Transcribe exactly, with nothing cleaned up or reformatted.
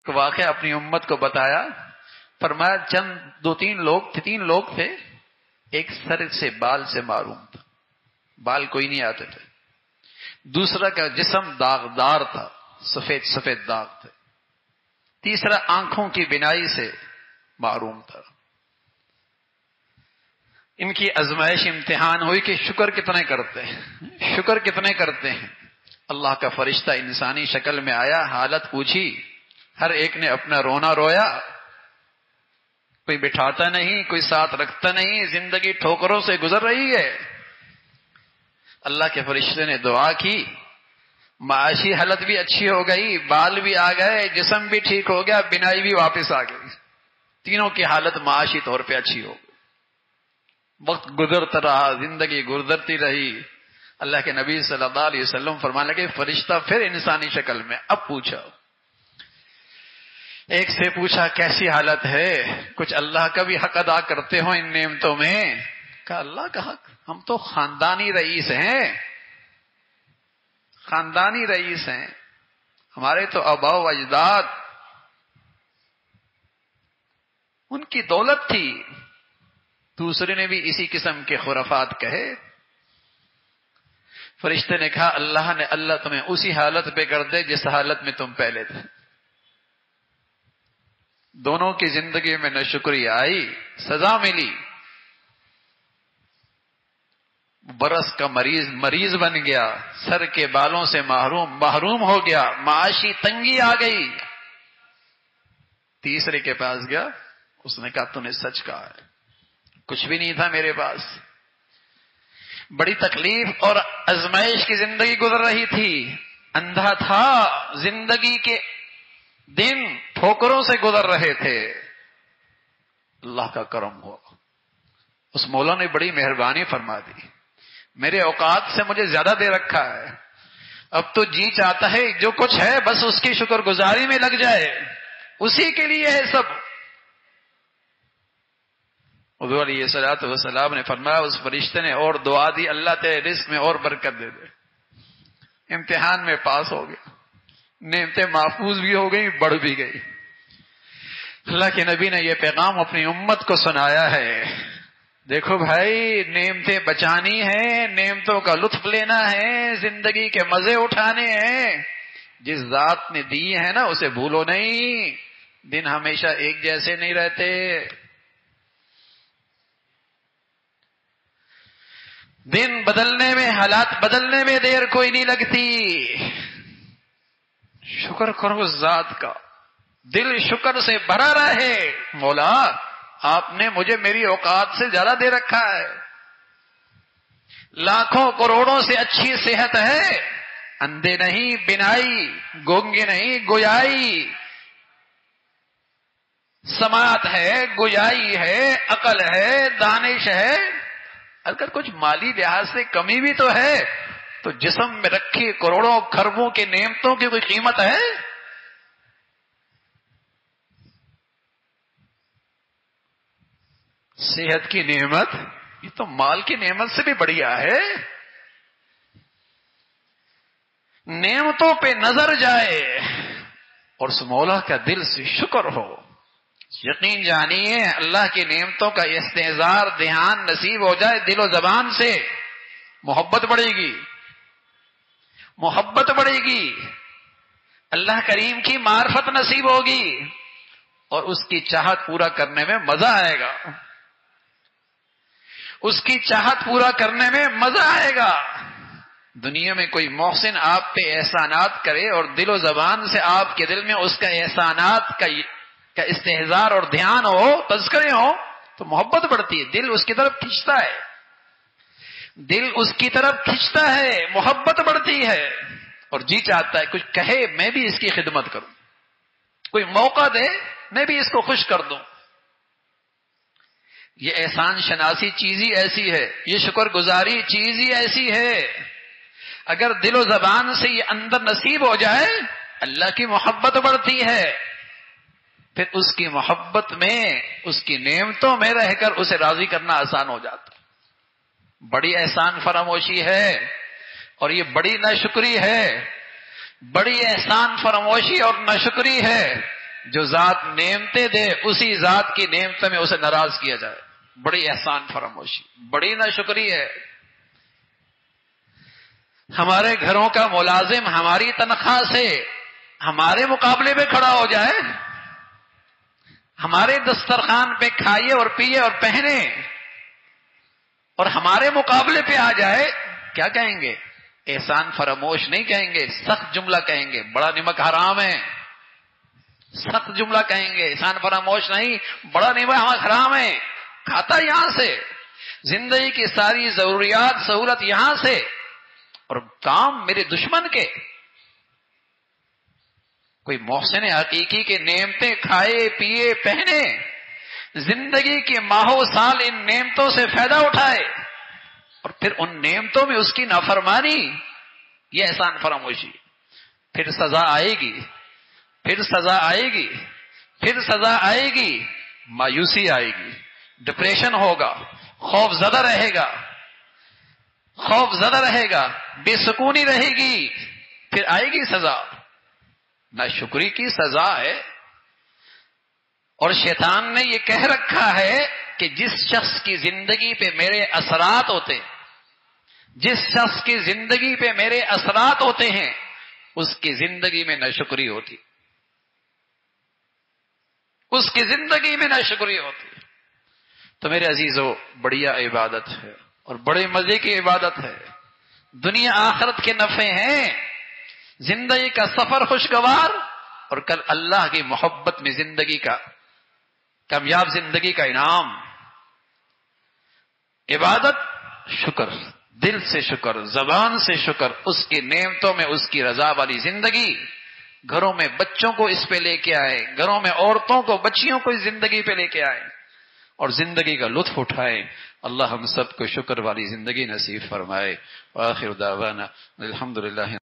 کہ واقعہ اپنی امت کو بتایا. فرمایا چند دو تین لوگ تھے تین لوگ تھے. ایک سر سے بال سے معروم تھا, بال کوئی نہیں آتے تھے. دوسرا کا جسم داغدار تھا, سفید سفید داغ تھے. تیسرا آنکھوں کی بینائی سے معروم تھا. ان کی آزمائش امتحان ہوئی کہ شکر کتنے کرتے ہیں, شکر کتنے کرتے ہیں. اللہ کا فرشتہ انسانی شکل میں آیا, حالت پوچھی, ہر ایک نے اپنا رونا رویا. کوئی بٹھاتا نہیں, کوئی ساتھ رکھتا نہیں, زندگی ٹھوکروں سے گزر رہی ہے. اللہ کے فرشتے نے دعا کی, معاشی حالت بھی اچھی ہو گئی, بال بھی آ گئے, جسم بھی ٹھیک ہو گیا, بینائی بھی واپس آ گئی. تینوں کی حالت معاشی طور پہ اچھی ہو گئی. وقت گزرتا رہا, زندگی گزرتی رہی. اللہ کے نبی صلی اللہ علیہ وسلم فرمانے لگے فرشتہ پھر انسانی شکل میں اب پوچھا. ایک سے پوچھا کیسی حالت ہے, کچھ اللہ کا بھی حق ادا کرتے ہو ان نعمتوں میں؟ کہا اللہ کا حق, ہم تو خاندانی رئیس ہیں, خاندانی رئیس ہیں, ہمارے تو آباء و اجداد ان کی دولت تھی. دوسرے نے بھی اسی قسم کے خرافات کہے. فرشتے نے کہا اللہ نے اللہ تمہیں اسی حالت پہ کر دے جس حالت میں تم پہلے تھے. دونوں کی زندگی میں ناشکری آئی, سزا ملی. برس کا مریض مریض بن گیا, سر کے بالوں سے محروم محروم ہو گیا, معاشی تنگی آ گئی. تیسرے کے پاس گیا, اس نے کہا تو نے سچ کہا ہے, کچھ بھی نہیں تھا میرے پاس. بڑی تکلیف اور آزمائش کی زندگی گزر رہی تھی, اندھا تھا, زندگی کے دن ٹھوکروں سے گزر رہے تھے. اللہ کا کرم ہوا, اس مولا نے بڑی مہربانی فرما دی. میرے اوقات سے مجھے زیادہ دے رکھا ہے, اب تو جی چاہتا ہے جو کچھ ہے بس اس کی شکر گزاری میں لگ جائے, اسی کے لیے ہے سب. حضور علیہ الصلوۃ والسلام نے فرمایا اس فرشتے نے اور دعا دی اللہ تیرے رزق میں اور برکت دے دے. امتحان میں پاس ہو گیا, نعمتیں محفوظ بھی ہو گئی, بڑھ بھی گئی. اللہ کے نبی نے یہ پیغام اپنی امت کو سنایا ہے. دیکھو بھائی, نعمتیں بچانی ہیں, نعمتوں کا لطف لینا ہے, زندگی کے مزے اٹھانے ہیں. جس ذات نے دی ہے نا اسے بھولو نہیں. دن ہمیشہ ایک جیسے نہیں رہتے. دن بدلنے میں, حالات بدلنے میں دیر کوئی نہیں لگتی. شکر کرو اس ذات کا, دل شکر سے بھرا رہے. مولا آپ نے مجھے میری اوقات سے زیادہ دے رکھا ہے, لاکھوں کروڑوں سے اچھی صحت ہے, اندھے نہیں بینائی, گونگے نہیں گویائی, سماعت ہے, گویائی ہے, عقل ہے, دانش ہے. اگر کچھ مالی لحاظ سے کمی بھی تو ہے تو جسم میں رکھی کروڑوں کھربوں کے نعمتوں کی کوئی قیمت ہے؟ صحت کی نعمت یہ تو مال کی نعمت سے بھی بڑھیا ہے. نعمتوں پہ نظر جائے اور اس مولا کا دل سے شکر ہو. یقین جانیے اللہ کی نعمتوں کا استحضار دھیان نصیب ہو جائے دل و زبان سے, محبت بڑھے گی, محبت بڑھے گی, اللہ کریم کی معرفت نصیب ہوگی اور اس کی چاہت پورا کرنے میں مزہ آئے گا. اس کی چاہت پورا کرنے میں مزہ آئے گا. دنیا میں کوئی محسن آپ پہ احسانات کرے اور دل و زبان سے آپ کے دل میں اس کا احسانات کا کا استحضار اور دھیان ہو, تذکرے ہو, تو محبت بڑھتی ہے. دل اس کی طرف کھینچتا ہے, دل اس کی طرف کھینچتا ہے, محبت بڑھتی ہے اور جی چاہتا ہے کچھ کہے میں بھی اس کی خدمت کروں, کوئی موقع دے میں بھی اس کو خوش کر دوں. یہ احسان شناسی چیز ہی ایسی ہے, یہ شکر گزاری چیز ہی ایسی ہے. اگر دل و زبان سے یہ اندر نصیب ہو جائے اللہ کی محبت بڑھتی ہے. پھر اس کی محبت میں, اس کی نعمتوں میں رہ کر اسے راضی کرنا آسان ہو جاتا. بڑی احسان فراموشی ہے اور یہ بڑی ناشکری ہے. بڑی احسان فراموشی اور ناشکری ہے جو ذات نعمتیں دے اسی ذات کی نعمتوں میں اسے ناراض کیا جائے. بڑی احسان فراموشی، بڑی ناشکری ہے. ہمارے گھروں کا ملازم ہماری تنخواہ سے ہمارے مقابلے میں کھڑا ہو جائے، ہمارے دسترخوان پہ کھائے اور پیے اور پہنے، اور ہمارے مقابلے پہ آ جائے، کیا کہیں گے؟ احسان فراموش نہیں کہیں گے، سخت جملہ کہیں گے، بڑا نمک حرام ہے. سخت جملہ کہیں گے، احسان فراموش نہیں، بڑا نمک حرام ہے. کھاتا یہاں سے، زندگی کی ساری ضروریات سہولت یہاں سے، اور کام میرے دشمن کے. کوئی محسن حقیقی کے نعمتیں کھائے پیے پہنے، زندگی کے ماہو سال ان نعمتوں سے فائدہ اٹھائے، اور پھر ان نعمتوں میں اس کی نافرمانی، یہ احسان فراموشی. پھر سزا آئے گی، پھر سزا آئے گی، پھر سزا آئے گی، مایوسی آئے گی، ڈپریشن ہوگا، خوف زدہ رہے گا، خوف زدہ رہے گا، بے سکونی رہے گی، پھر آئے گی سزا. ناشکری کی سزا ہے. اور شیطان نے یہ کہہ رکھا ہے کہ جس شخص کی زندگی پہ میرے اثرات ہوتے جس شخص کی زندگی پہ میرے اثرات ہوتے ہیں اس کی زندگی میں ناشکری ہوتی، اس کی زندگی میں ناشکری ہوتی. تو میرے عزیزو، بڑھیا عبادت ہے اور بڑے مزے کی عبادت ہے. دنیا آخرت کے نفع ہیں، زندگی کا سفر خوشگوار، اور کل اللہ کی محبت میں زندگی کا کامیاب زندگی کا انعام. عبادت، شکر، دل سے شکر، زبان سے شکر، اس کی نعمتوں میں اس کی رضا والی زندگی. گھروں میں بچوں کو اس پہ لے کے آئے، گھروں میں عورتوں کو، بچیوں کو اس زندگی پہ لے کے آئے اور زندگی کا لطف اٹھائے. اللہ ہم سب کو شکر والی زندگی نصیب فرمائے. وآخر دعوانا الحمدللہ.